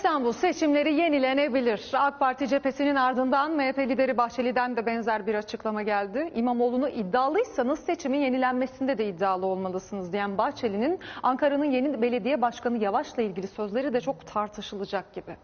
İstanbul seçimleri yenilenebilir. AK Parti cephesinin ardından MHP lideri Bahçeli'den de benzer bir açıklama geldi. İmamoğlu'nu iddialıysanız seçimin yenilenmesinde de iddialı olmalısınız diyen Bahçeli'nin Ankara'nın yeni belediye başkanı Yavaş'la ilgili sözleri de çok tartışılacak gibi.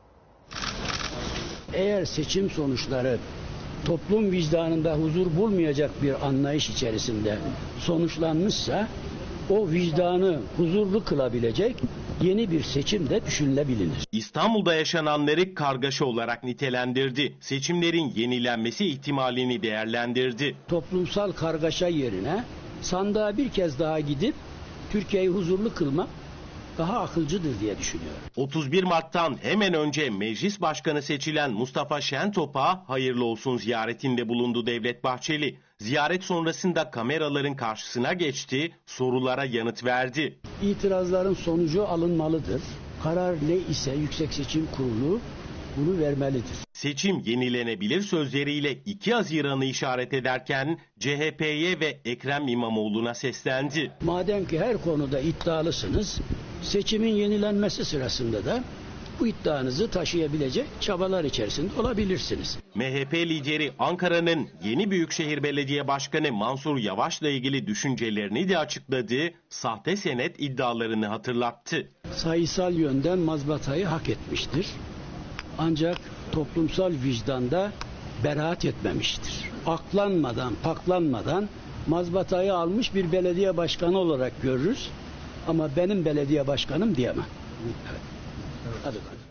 Eğer seçim sonuçları toplum vicdanında huzur bulmayacak bir anlayış içerisinde sonuçlanmışsa o vicdanı huzurlu kılabilecek yeni bir seçim de düşünülebilir. İstanbul'da yaşananları kargaşa olarak nitelendirdi. Seçimlerin yenilenmesi ihtimalini değerlendirdi. Toplumsal kargaşa yerine sandığa bir kez daha gidip Türkiye'yi huzurlu kılmak daha akılcıdır diye düşünüyorum. 31 Mart'tan hemen önce Meclis Başkanı seçilen Mustafa Şentop'a hayırlı olsun ziyaretinde bulundu Devlet Bahçeli. Ziyaret sonrasında kameraların karşısına geçti, sorulara yanıt verdi. İtirazların sonucu alınmalıdır. Karar ne ise Yüksek Seçim Kurulu bunu vermelidir. Seçim yenilenebilir sözleriyle 2 Haziran'ı işaret ederken CHP'ye ve Ekrem İmamoğlu'na seslendi. Madem ki her konuda iddialısınız, seçimin yenilenmesi sırasında da bu iddianızı taşıyabilecek çabalar içerisinde olabilirsiniz. MHP lideri Ankara'nın yeni Büyükşehir Belediye Başkanı Mansur Yavaş'la ilgili düşüncelerini de açıkladı, sahte senet iddialarını hatırlattı. Sayısal yönden mazbatayı hak etmiştir. Ancak toplumsal vicdanda beraat etmemiştir. Aklanmadan, paklanmadan mazbatayı almış bir belediye başkanı olarak görürüz. Ama benim belediye başkanım diyemem. Evet. Hadi.